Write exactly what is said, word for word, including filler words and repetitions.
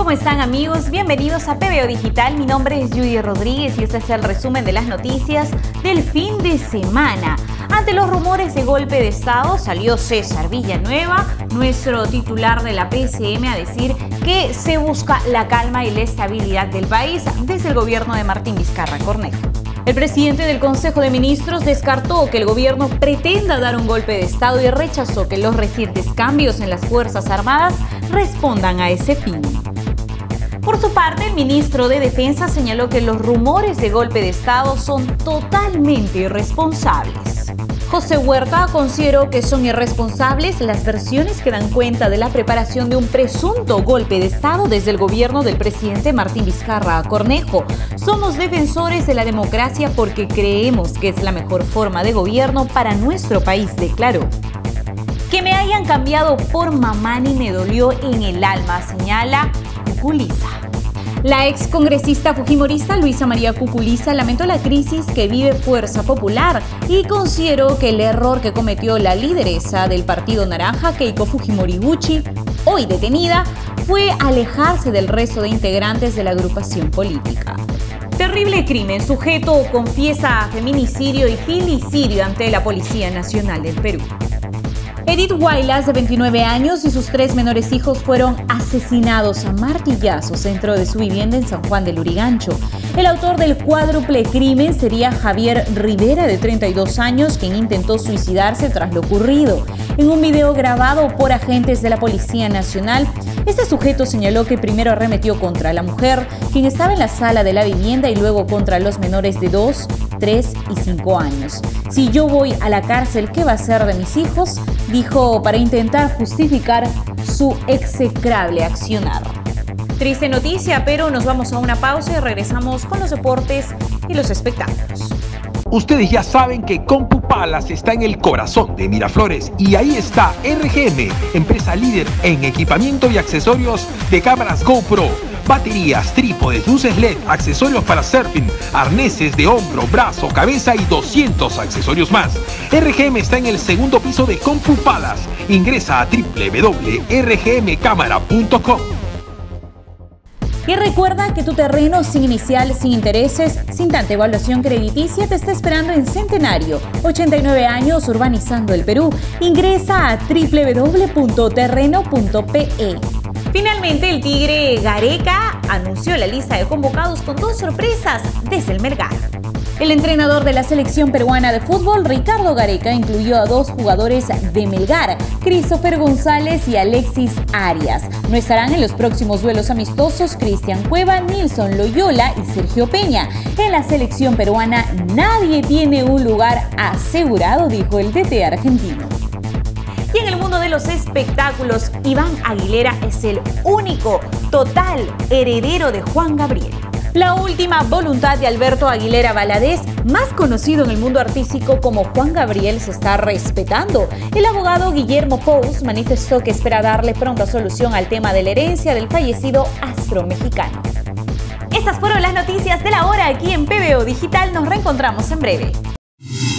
¿Cómo están, amigos? Bienvenidos a P B O Digital. Mi nombre es Judy Rodríguez y este es el resumen de las noticias del fin de semana. Ante los rumores de golpe de Estado, salió César Villanueva, nuestro titular de la P C M, a decir que se busca la calma y la estabilidad del país desde el gobierno de Martín Vizcarra Cornejo. El presidente del Consejo de Ministros descartó que el gobierno pretenda dar un golpe de Estado y rechazó que los recientes cambios en las Fuerzas Armadas respondan a ese fin. Por su parte, el ministro de Defensa señaló que los rumores de golpe de Estado son totalmente irresponsables. José Huerta consideró que son irresponsables las versiones que dan cuenta de la preparación de un presunto golpe de Estado desde el gobierno del presidente Martín Vizcarra Cornejo. Somos defensores de la democracia porque creemos que es la mejor forma de gobierno para nuestro país, declaró. Que me hayan cambiado por Mamani me dolió en el alma, señala Cuculiza. La excongresista fujimorista Luisa María Cuculiza lamentó la crisis que vive Fuerza Popular y consideró que el error que cometió la lideresa del Partido Naranja, Keiko Fujimori-Gucci, hoy detenida, fue alejarse del resto de integrantes de la agrupación política. Terrible crimen. Sujeto confiesa feminicidio y filicidio ante la Policía Nacional del Perú. Edith Huaylas, de veintinueve años, y sus tres menores hijos fueron asesinados a martillazos dentro de su vivienda en San Juan del Lurigancho. El autor del cuádruple crimen sería Javier Rivera, de treinta y dos años, quien intentó suicidarse tras lo ocurrido. En un video grabado por agentes de la Policía Nacional, este sujeto señaló que primero arremetió contra la mujer, quien estaba en la sala de la vivienda, y luego contra los menores de dos, tres y cinco años. Si yo voy a la cárcel, ¿qué va a ser de mis hijos?, dijo para intentar justificar su execrable accionar. Triste noticia, pero nos vamos a una pausa y regresamos con los deportes y los espectáculos. Ustedes ya saben que CompuPalace está en el corazón de Miraflores y ahí está R G M, empresa líder en equipamiento y accesorios de cámaras GoPro, baterías, trípodes, luces L E D, accesorios para surfing, arneses de hombro, brazo, cabeza y doscientos accesorios más. R G M está en el segundo piso de CompuPalace. Ingresa a w w w punto r g m cámara punto com. Y recuerda que tu terreno sin inicial, sin intereses, sin tanta evaluación crediticia te está esperando en Centenario. ochenta y nueve años urbanizando el Perú. Ingresa a w w w punto terreno punto p e. Finalmente, el Tigre Gareca anunció la lista de convocados con dos sorpresas desde el Melgar. El entrenador de la selección peruana de fútbol, Ricardo Gareca, incluyó a dos jugadores de Melgar, Christopher González y Alexis Arias. No estarán en los próximos duelos amistosos Cristian Cueva, Nilson Loyola y Sergio Peña. En la selección peruana nadie tiene un lugar asegurado, dijo el D T argentino. Y en el mundo de los espectáculos, Iván Aguilera es el único total heredero de Juan Gabriel. La última voluntad de Alberto Aguilera Valadez, más conocido en el mundo artístico como Juan Gabriel, se está respetando. El abogado Guillermo Pous manifestó que espera darle pronta solución al tema de la herencia del fallecido astro mexicano. Estas fueron las noticias de la hora aquí en P B O Digital. Nos reencontramos en breve.